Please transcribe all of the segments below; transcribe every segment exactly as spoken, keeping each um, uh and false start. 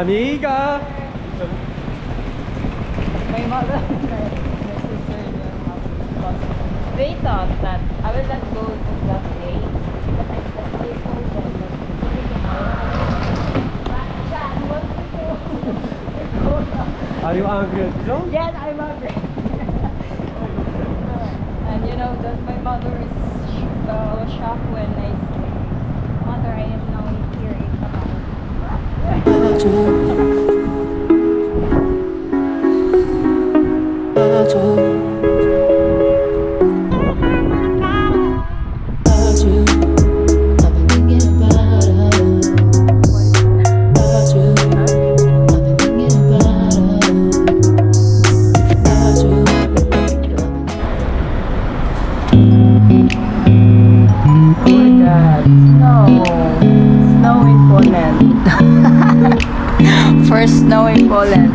Amiga! My mother and my, my sister and my mom, they thought that I will not go to that day, but I, but I told them that maybe tomorrow. Are you angry at John? Yes, I'm angry. And you know that my mother is uh, shocked when I say, Mother, I am now here in First snow in Poland.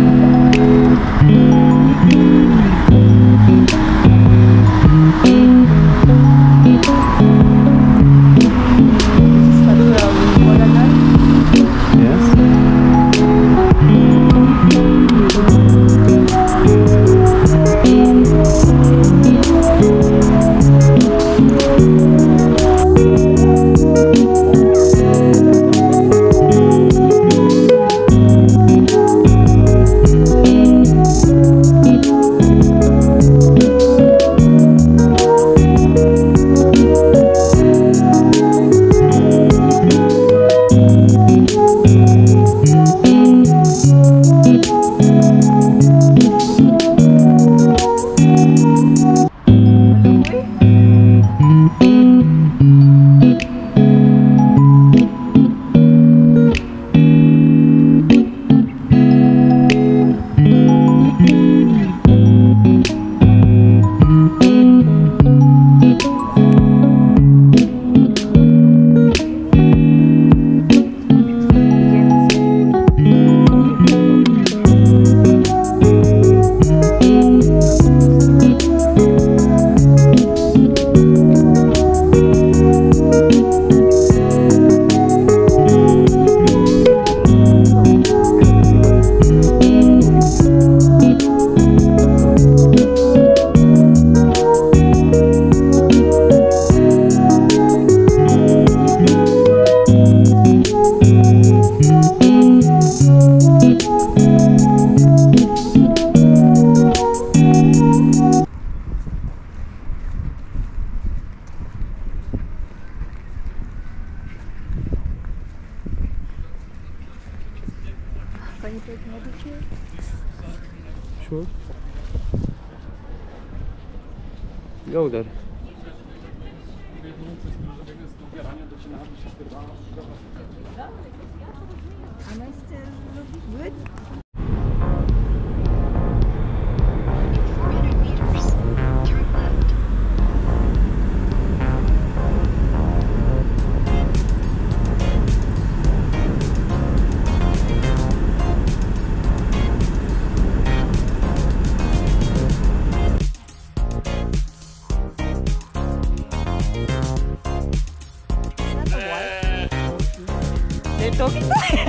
Can you take another chair? Sure. Go there. Am I still looking good? four hundred meters. Turn left. They're talking to me.